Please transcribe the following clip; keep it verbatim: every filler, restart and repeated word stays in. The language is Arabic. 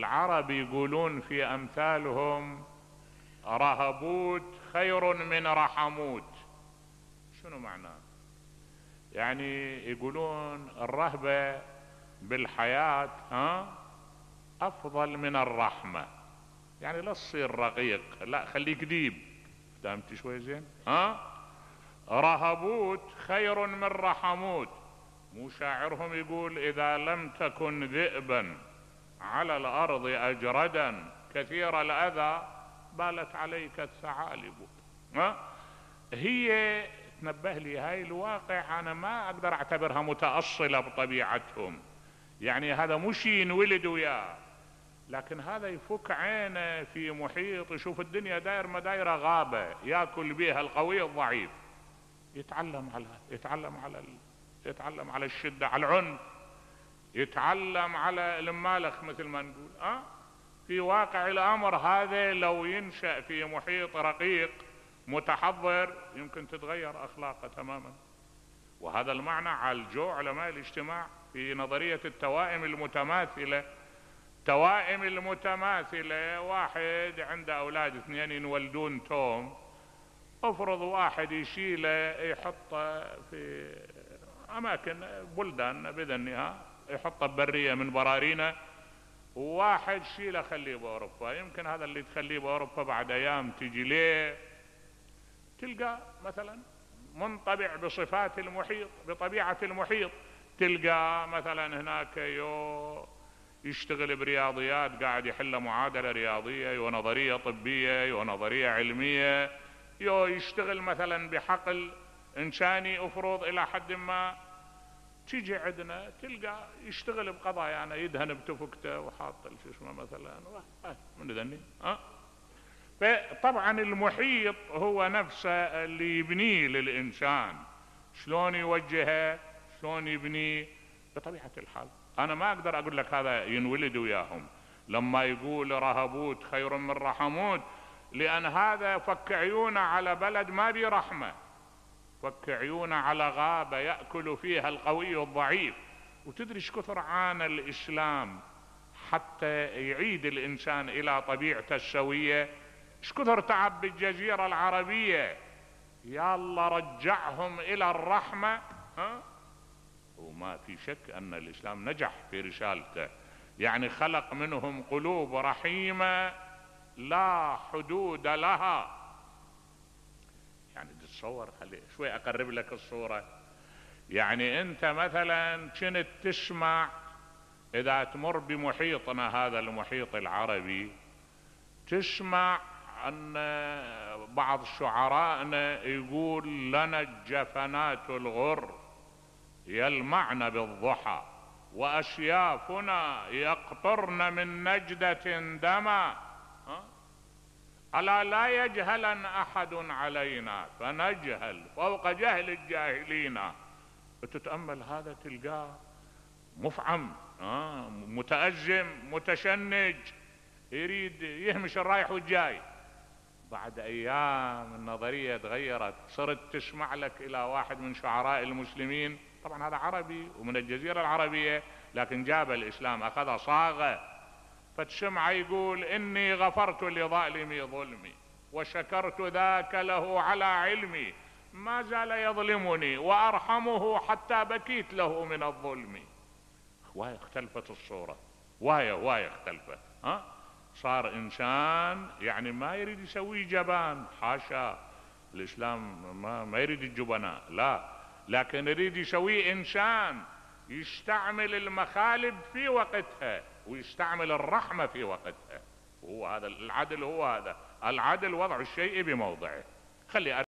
العرب يقولون في امثالهم رهبوت خير من رحموت. شنو معناه؟ يعني يقولون الرهبة بالحياة ها افضل من الرحمة. يعني لا تصير رقيق، لا خليك ديب. فهمت شوي زين؟ ها رهبوت خير من رحموت. مو شاعرهم يقول اذا لم تكن ذئبا على الارض اجردا كثير الاذى بالت عليك الثعالب. ها هي تنبه لي هاي الواقع انا ما اقدر اعتبرها متأصلة بطبيعتهم. يعني هذا مش ينولد وياه، لكن هذا يفك عينه في محيط يشوف الدنيا داير ما دايره غابة ياكل بيها القوي الضعيف. يتعلم على يتعلم على ال... يتعلم على الشدة، على العنف، يتعلم على المالخ مثل ما نقول. أه؟ في واقع الامر هذا لو ينشأ في محيط رقيق متحضر يمكن تتغير اخلاقه تماما. وهذا المعنى عالجوه علماء الاجتماع في نظرية التوائم المتماثلة. توائم المتماثلة، واحد عنده اولاد اثنين ينولدون توم، افرض واحد يشيله يحطه في اماكن بلدان باذنها، يحطه ببرية من برارينا، وواحد شيله خليه باوروبا. يمكن هذا اللي تخليه باوروبا بعد ايام تجي ليه تلقى مثلا منطبع بصفات المحيط، بطبيعة المحيط. تلقى مثلا هناك يو يشتغل برياضيات، قاعد يحل معادلة رياضية، يو نظرية طبية، يو نظرية علمية، يو يشتغل مثلا بحقل انساني افرض الى حد ما. تيجي عندنا تلقى يشتغل بقضايا يعني يدهن بتفكته وحاط شو اسمه مثلا من ذني. ها فطبعا المحيط هو نفسه اللي يبنيه للإنسان. شلون يوجهه، شلون يبنيه، بطبيعة الحال. أنا ما أقدر أقول لك هذا ينولد وياهم لما يقول رهبوت خير من رحموت، لأن هذا فك عيونه على بلد ما بي رحمة، فك عيونه على غابة يأكل فيها القوي الضعيف. وتدري ايش كثر عانى الإسلام حتى يعيد الإنسان إلى طبيعته السوية؟ ايش كثر تعب بالجزيرة العربية، يا الله رجعهم الى الرحمة. ها وما في شك ان الاسلام نجح في رسالته، يعني خلق منهم قلوب رحيمة لا حدود لها. يعني تتصور، خلي شوي اقرب لك الصورة. يعني انت مثلا كنت تسمع اذا تمر بمحيطنا هذا المحيط العربي، تسمع أن بعض شعرائنا يقول لنا الجفنات الغر يلمعن بالضحى وأشيافنا يقطرن من نجدة دما. ألا لا يجهلن أحد علينا فنجهل فوق جهل الجاهلين. تتأمل هذا تلقاه مفعم، متأزم، متشنج، يريد يهمش الرايح والجاي. بعد ايام النظرية تغيرت، صرت تسمع لك الى واحد من شعراء المسلمين، طبعا هذا عربي ومن الجزيرة العربية لكن جاب الاسلام اخذ صاغة، فتسمع يقول اني غفرت لظالمي ظلمي وشكرت ذاك له على علمي، ما زال يظلمني وارحمه حتى بكيت له من الظلم. وايه اختلفت الصورة، وايه وايه اختلفت. ها صار انسان يعني ما يريد يسوي جبان، حاشا، الاسلام ما, ما يريد الجبناء، لا، لكن يريد يسوي انسان يستعمل المخالب في وقتها ويستعمل الرحمة في وقتها. وهو هذا العدل، هو هذا العدل، وضع الشيء بموضعه. خلي